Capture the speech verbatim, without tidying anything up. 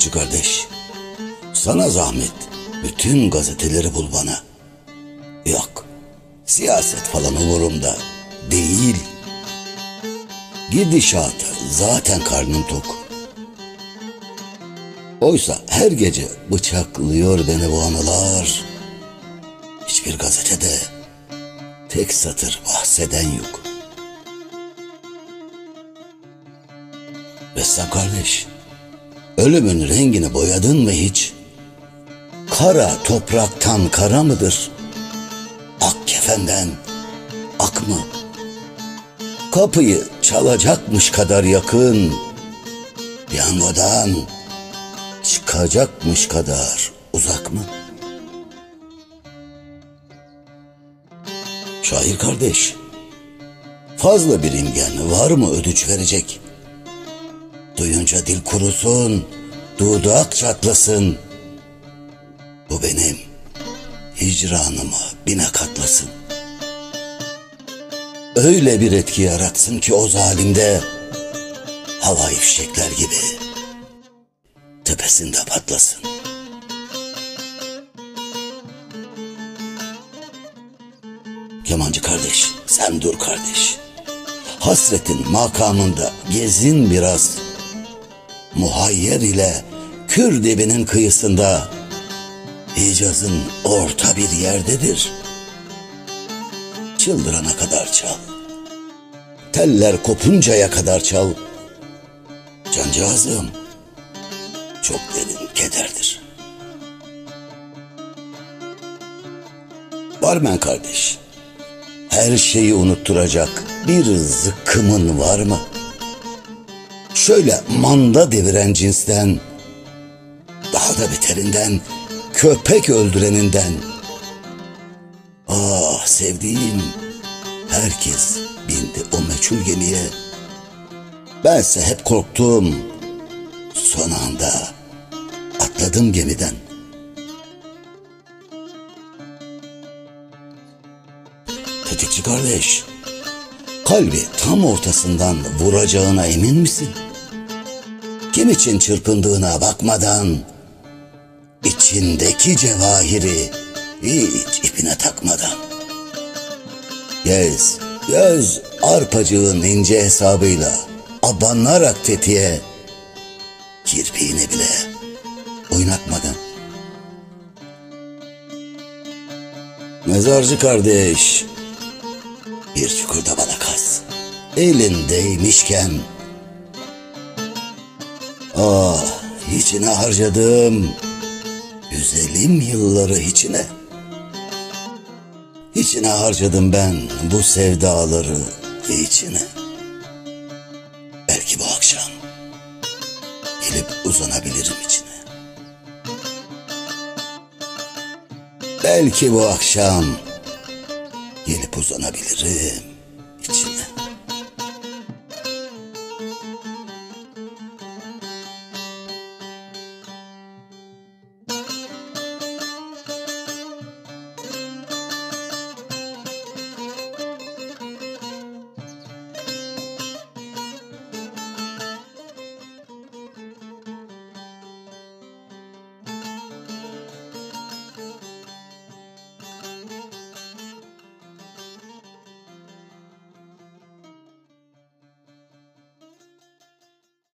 Hacı kardeş, sana zahmet bütün gazeteleri bul bana. Yok, siyaset falan umurumda değil. Gidişata zaten karnım tok. Oysa her gece bıçaklıyor beni bu anılar. Hiçbir gazetede tek satır bahseden yok. Ressam kardeş, ölümün rengini boyadın mı hiç? Kara topraktan kara mıdır? Ak kefenden ak mı? Kapıyı çalacakmış kadar yakın, piyangodan çıkacakmış kadar uzak mı? Şair kardeş, fazla bir imgen var mı ödünç verecek? Duyunca dil kurusun, dudak çatlasın. Bu benim hicranımı bine katlasın. Öyle bir etki yaratsın ki o zalimde, havai fişekler gibi tepesinde patlasın. Kemancı kardeş, sen dur kardeş. Hasretin makamında gezin biraz. Muhayyer ile Kür dibinin kıyısında, Hicaz'ın orta bir yerdedir. Çıldırana kadar çal, teller kopuncaya kadar çal. Cancağızım, çok derin kederdir. Barmen kardeş, her şeyi unutturacak bir zıkkımın var mı? Şöyle manda deviren cinsten, daha da beterinden, köpek öldüreninden. Ah sevdiğim, herkes bindi o meçhul gemiye. Bense hep korktum, son anda atladım gemiden. Tetikçi kardeş, kalbi tam ortasından vuracağına emin misin? Kim için çırpındığına bakmadan, içindeki cevahiri hiç ipine takmadan. Gez, göz arpacığın ince hesabıyla abanarak tetiğe, kirpiğini bile oynatmadan. Mezarcı kardeş, bir çukurda bana kaz, elindeymişken. Ah, içine harcadım güzelim yılları, içine. İçine harcadım ben bu sevdaları, içine. Belki bu akşam gelip uzanabilirim içine. Belki bu akşam gelip uzanabilirim içine.